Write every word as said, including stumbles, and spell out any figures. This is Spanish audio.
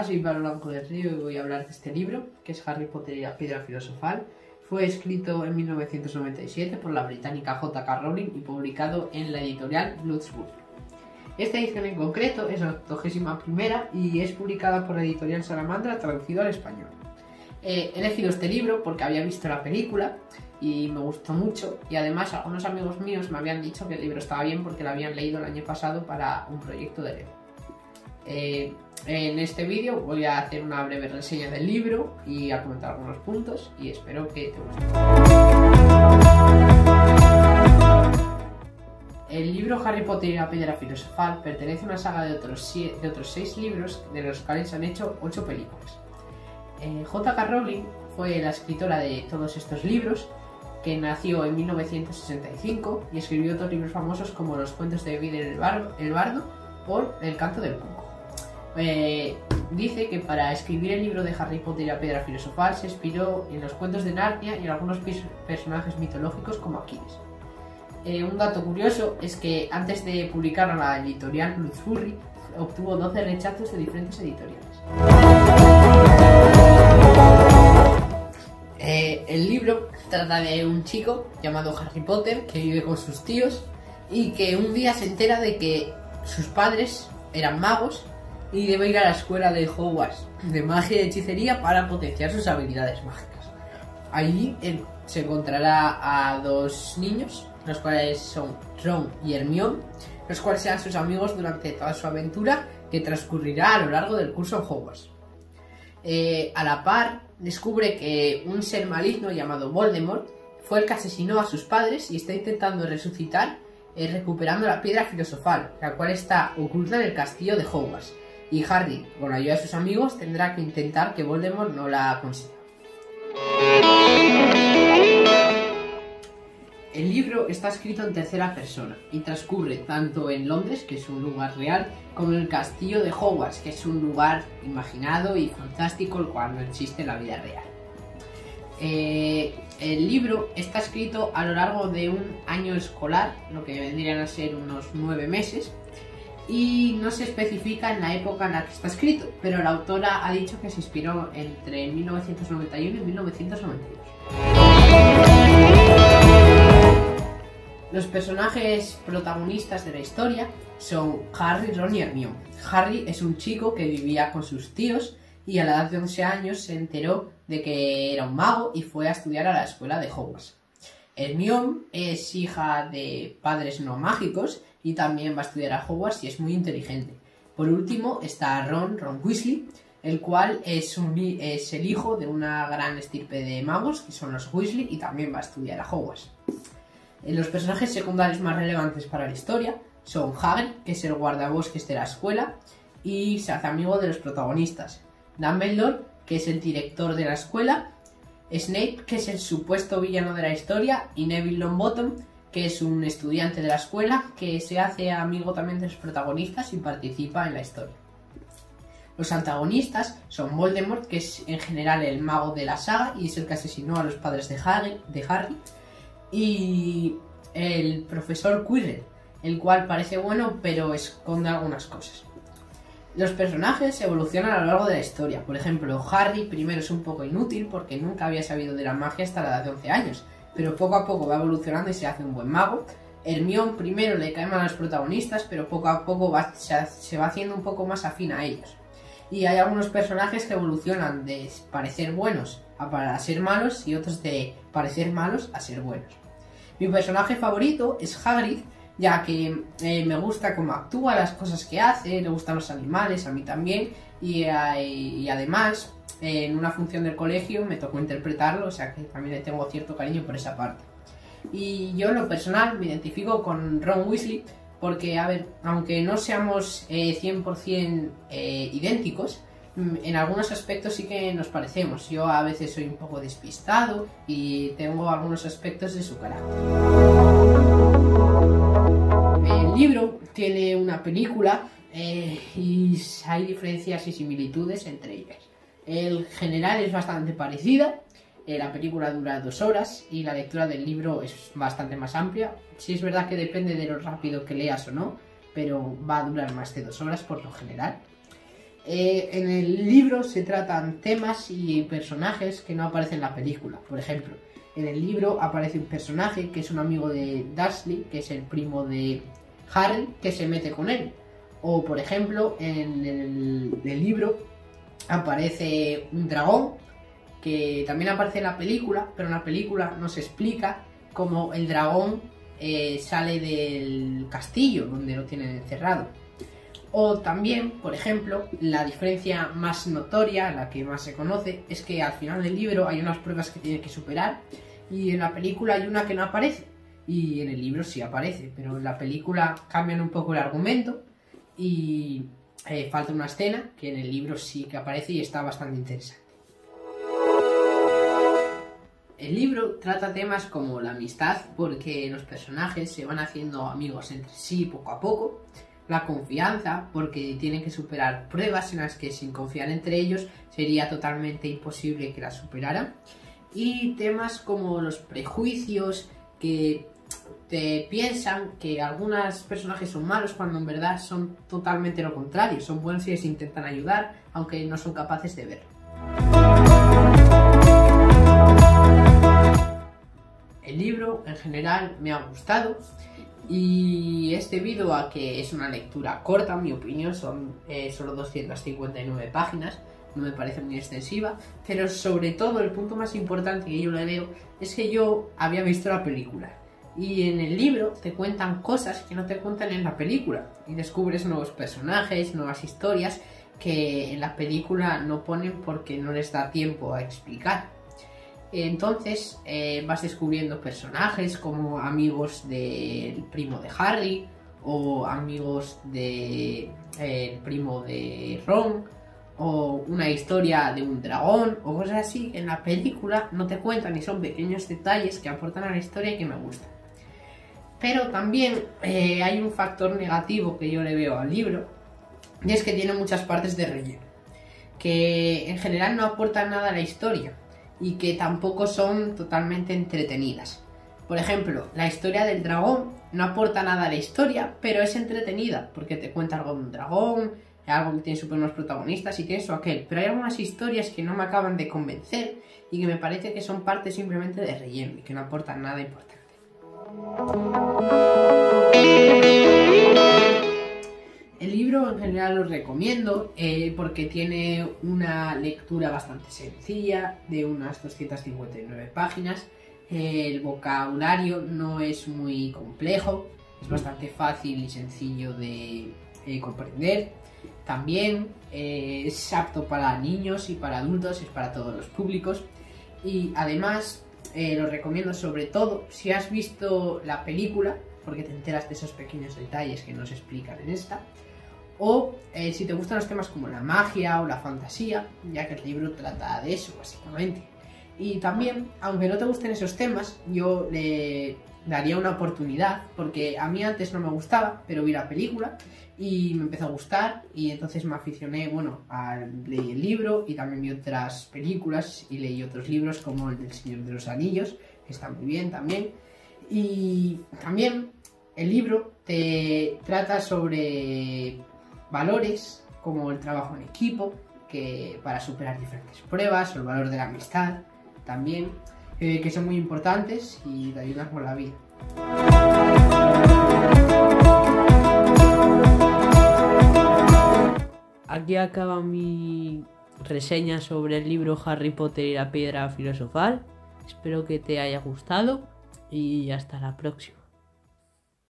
soy Pablo Blanco del Río y voy a hablar de este libro, que es Harry Potter y la Piedra Filosofal. Fue escrito en mil novecientos noventa y siete por la británica J K Rowling y publicado en la editorial Bloomsbury. Esta edición en concreto es la octogésima primera y es publicada por la editorial Salamandra, traducido al español. Eh, he elegido este libro porque había visto la película y me gustó mucho, y además algunos amigos míos me habían dicho que el libro estaba bien porque lo habían leído el año pasado para un proyecto de Lego. Eh, en este vídeo voy a hacer una breve reseña del libro y a comentar algunos puntos y espero que te guste. El libro Harry Potter y la Piedra Filosofal pertenece a una saga de otros, siete, de otros seis libros, de los cuales se han hecho ocho películas. Eh, J K Rowling fue la escritora de todos estos libros, que nació en mil novecientos sesenta y cinco y escribió otros libros famosos como Los cuentos de Videl el, Bar el Bardo o El canto del cuco. Eh, dice que para escribir el libro de Harry Potter y la Piedra Filosofal se inspiró en los cuentos de Narnia y en algunos personajes mitológicos como Aquiles. Eh, un dato curioso es que antes de publicar la editorial Bloomsbury obtuvo doce rechazos de diferentes editoriales. Eh, el libro trata de un chico llamado Harry Potter que vive con sus tíos y que un día se entera de que sus padres eran magos y debe ir a la escuela de Hogwarts de magia y hechicería para potenciar sus habilidades mágicas. Allí él se encontrará a dos niños, los cuales son Ron y Hermione, los cuales serán sus amigos durante toda su aventura que transcurrirá a lo largo del curso en Hogwarts. Eh, a la par, descubre que un ser maligno llamado Voldemort fue el que asesinó a sus padres y está intentando resucitar eh, recuperando la piedra filosofal, la cual está oculta en el castillo de Hogwarts. Y Harry, con la ayuda de sus amigos, tendrá que intentar que Voldemort no la consiga. El libro está escrito en tercera persona y transcurre tanto en Londres, que es un lugar real, como en el castillo de Hogwarts, que es un lugar imaginado y fantástico, el cual no existe en la vida real. Eh, el libro está escrito a lo largo de un año escolar, lo que vendrían a ser unos nueve meses, y no se especifica en la época en la que está escrito, pero la autora ha dicho que se inspiró entre mil novecientos noventa y uno y mil novecientos noventa y dos. Los personajes protagonistas de la historia son Harry, Ron y Hermione. Harry es un chico que vivía con sus tíos y a la edad de once años se enteró de que era un mago y fue a estudiar a la escuela de Hogwarts. Hermione es hija de padres no mágicos y también va a estudiar a Hogwarts y es muy inteligente. Por último está Ron, Ron Weasley, el cual es, un, es el hijo de una gran estirpe de magos, que son los Weasley, y también va a estudiar a Hogwarts. Los personajes secundarios más relevantes para la historia son Hagrid, que es el guardabosques de la escuela y se hace amigo de los protagonistas, Dumbledore, que es el director de la escuela, Snape, que es el supuesto villano de la historia, y Neville Longbottom, que es un estudiante de la escuela que se hace amigo también de los protagonistas y participa en la historia. Los antagonistas son Voldemort, que es en general el mago de la saga y es el que asesinó a los padres de Harry, de Harry y el profesor Quirrell, el cual parece bueno pero esconde algunas cosas. Los personajes evolucionan a lo largo de la historia. Por ejemplo, Harry primero es un poco inútil porque nunca había sabido de la magia hasta la edad de once años, pero poco a poco va evolucionando y se hace un buen mago. Hermione primero le cae mal a los protagonistas, pero poco a poco va, se, se va haciendo un poco más afín a ellos. Y hay algunos personajes que evolucionan de parecer buenos a para ser malos y otros de parecer malos a ser buenos. Mi personaje favorito es Hagrid, ya que eh, me gusta cómo actúa, las cosas que hace, le gustan los animales, a mí también, y, eh, y además eh, en una función del colegio me tocó interpretarlo, o sea que también le tengo cierto cariño por esa parte. Y yo en lo personal me identifico con Ron Weasley porque, a ver, aunque no seamos eh, cien por cien eh, idénticos, en algunos aspectos sí que nos parecemos. Yo a veces soy un poco despistado y tengo algunos aspectos de su carácter. El libro tiene una película eh, y hay diferencias y similitudes entre ellas. El general es bastante parecida, eh, la película dura dos horas y la lectura del libro es bastante más amplia. Sí es verdad que depende de lo rápido que leas o no, pero va a durar más de dos horas por lo general. Eh, en el libro se tratan temas y personajes que no aparecen en la película. Por ejemplo, en el libro aparece un personaje que es un amigo de Dursley, que es el primo de Harry, que se mete con él. O, por ejemplo, en el, el libro aparece un dragón, que también aparece en la película, pero en la película nos explica cómo el dragón eh, sale del castillo donde lo tienen encerrado. O también, por ejemplo, la diferencia más notoria, la que más se conoce, es que al final del libro hay unas pruebas que tiene que superar y en la película hay una que no aparece. Y en el libro sí aparece, pero en la película cambian un poco el argumento y eh, falta una escena que en el libro sí que aparece y está bastante interesante. El libro trata temas como la amistad, porque los personajes se van haciendo amigos entre sí poco a poco. La confianza, porque tienen que superar pruebas en las que sin confiar entre ellos sería totalmente imposible que las superaran. Y temas como los prejuicios, que te piensan que algunos personajes son malos cuando en verdad son totalmente lo contrario. Son buenos y les intentan ayudar, aunque no son capaces de verlo. El libro en general me ha gustado. Y es debido a que es una lectura corta, en mi opinión, son eh, solo doscientas cincuenta y nueve páginas, no me parece muy extensiva, pero sobre todo el punto más importante que yo le veo es que yo había visto la película y en el libro te cuentan cosas que no te cuentan en la película y descubres nuevos personajes, nuevas historias que en la película no ponen porque no les da tiempo a explicar. Entonces eh, vas descubriendo personajes como amigos del primo de Harry o amigos del de, eh, primo de Ron o una historia de un dragón o cosas así que en la película no te cuentan y son pequeños detalles que aportan a la historia y que me gustan. Pero también eh, hay un factor negativo que yo le veo al libro y es que tiene muchas partes de relleno que en general no aportan nada a la historia y que tampoco son totalmente entretenidas. Por ejemplo, la historia del dragón no aporta nada a la historia, pero es entretenida, porque te cuenta algo de un dragón, algo que tiene súper buenos protagonistas y que eso, aquel. Pero hay algunas historias que no me acaban de convencer y que me parece que son parte simplemente de relleno y que no aportan nada importante. El libro en general lo recomiendo eh, porque tiene una lectura bastante sencilla, de unas doscientas cincuenta y nueve páginas. Eh, el vocabulario no es muy complejo, es bastante fácil y sencillo de eh, comprender. También eh, es apto para niños y para adultos, es para todos los públicos. Y además eh, lo recomiendo sobre todo si has visto la película, porque te enteras de esos pequeños detalles que no se explican en esta. O eh, si te gustan los temas como la magia o la fantasía, ya que el libro trata de eso básicamente. Y también, aunque no te gusten esos temas, yo le daría una oportunidad, porque a mí antes no me gustaba, pero vi la película y me empezó a gustar y entonces me aficioné, bueno, a, leí el libro y también vi otras películas y leí otros libros como el del Señor de los Anillos, que está muy bien también. Y también el libro te trata sobre valores como el trabajo en equipo, que para superar diferentes pruebas, o el valor de la amistad también, eh, que son muy importantes y te ayudan con la vida. Aquí acaba mi reseña sobre el libro Harry Potter y la Piedra Filosofal. Espero que te haya gustado y hasta la próxima.